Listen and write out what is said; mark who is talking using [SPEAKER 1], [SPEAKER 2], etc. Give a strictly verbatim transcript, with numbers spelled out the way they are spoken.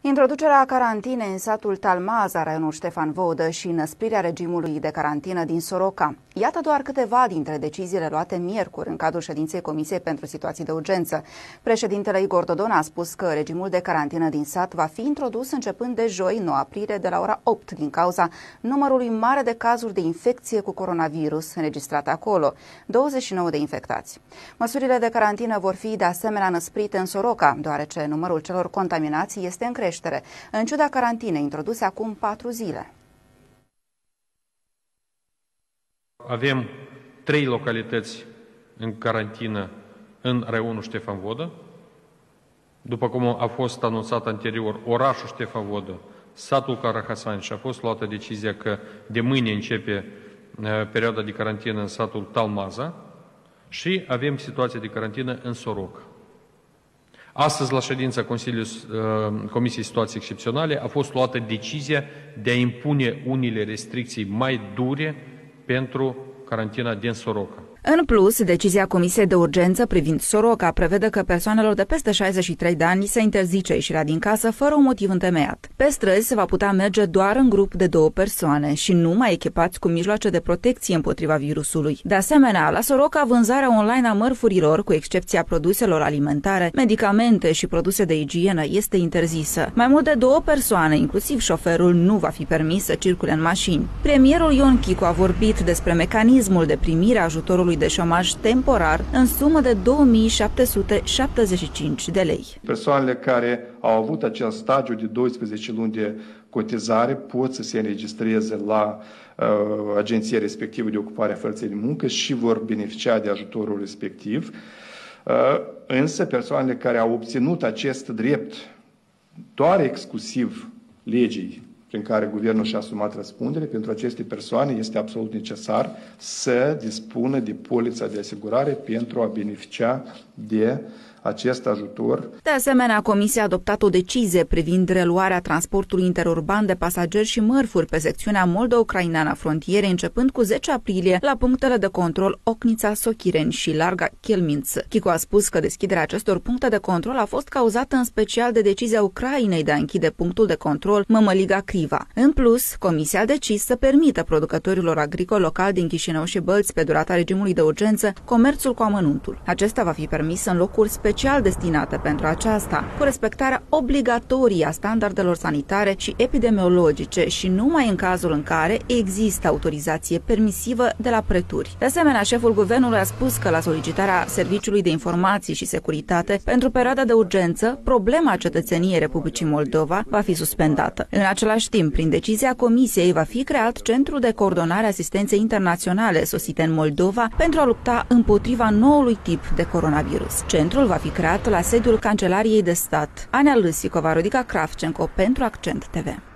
[SPEAKER 1] Introducerea carantinei în satul Talmaza, raionul Ștefan Vodă, și înăsprirea regimului de carantină din Soroca. Iată doar câteva dintre deciziile luate miercuri în cadrul ședinței Comisiei pentru Situații de Urgență. Președintele Igor Dodon a spus că regimul de carantină din sat va fi introdus începând de joi, nouă aprilie, de la ora opt, din cauza numărului mare de cazuri de infecție cu coronavirus înregistrate acolo, douăzeci și nouă de infectați. Măsurile de carantină vor fi de asemenea înăsprite în Soroca, deoarece numărul celor contaminați este în creștere, în ciuda carantinei introduse acum patru zile.
[SPEAKER 2] Avem trei localități în carantină în raionul Ștefan Vodă. După cum a fost anunțat anterior, orașul Ștefan Vodă, satul Carahasani, și a fost luată decizia că de mâine începe uh, perioada de carantină în satul Talmaza, și avem situația de carantină în Soroca. Astăzi, la ședința Consiliului uh, Comisiei Situații Excepționale, a fost luată decizia de a impune unele restricții mai dure pentru carantina din Soroca.
[SPEAKER 1] În plus, decizia Comisiei de Urgență privind Soroca prevede că persoanelor de peste șaizeci și trei de ani se interzice ieșirea din casă fără un motiv întemeiat. Pe străzi se va putea merge doar în grup de două persoane și numai echipați cu mijloace de protecție împotriva virusului. De asemenea, la Soroca, vânzarea online a mărfurilor, cu excepția produselor alimentare, medicamente și produse de igienă, este interzisă. Mai mult de două persoane, inclusiv șoferul, nu va fi permis să circule în mașini. Premierul Ion Chicu a vorbit despre mecanismul de primire a ajutorului de șomaj temporar în sumă de două mii șapte sute șaptezeci și cinci de lei.
[SPEAKER 3] Persoanele care au avut acel stagiu de doisprezece luni de cotizare pot să se înregistreze la uh, agenția respectivă de ocupare a forței de muncă și vor beneficia de ajutorul respectiv. Uh, însă persoanele care au obținut acest drept doar exclusiv legii prin care guvernul și-a asumat răspundere, pentru aceste persoane este absolut necesar să dispună de polița de asigurare pentru a beneficia de acest ajutor.
[SPEAKER 1] De asemenea, Comisia a adoptat o decizie privind reluarea transportului interurban de pasageri și mărfuri pe secțiunea moldo-ucraineană a frontierei, începând cu zece aprilie la punctele de control Ochnița, Sochireni și Larga Chelminț. Chicu a spus că deschiderea acestor puncte de control a fost cauzată în special de decizia Ucrainei de a închide punctul de control Mămăliga Criva. În plus, Comisia a decis să permită producătorilor agricoli locali din Chișinău și Bălți, pe durata regimului de urgență, comerțul cu amănuntul. Acesta va fi permis în locuri speciale special destinate pentru aceasta, cu respectarea obligatorie a standardelor sanitare și epidemiologice și numai în cazul în care există autorizație permisivă de la preturi. De asemenea, șeful guvernului a spus că la solicitarea Serviciului de Informații și Securitate pentru perioada de urgență, problema cetățeniei Republicii Moldova va fi suspendată. În același timp, prin decizia Comisiei, va fi creat Centrul de Coordonare Asistenței Internaționale sosite în Moldova pentru a lupta împotriva noului tip de coronavirus. Centrul va fi creat la sediul Cancelariei de Stat. Anea Lâsicova, Rodica Kravchenko pentru Accent T V.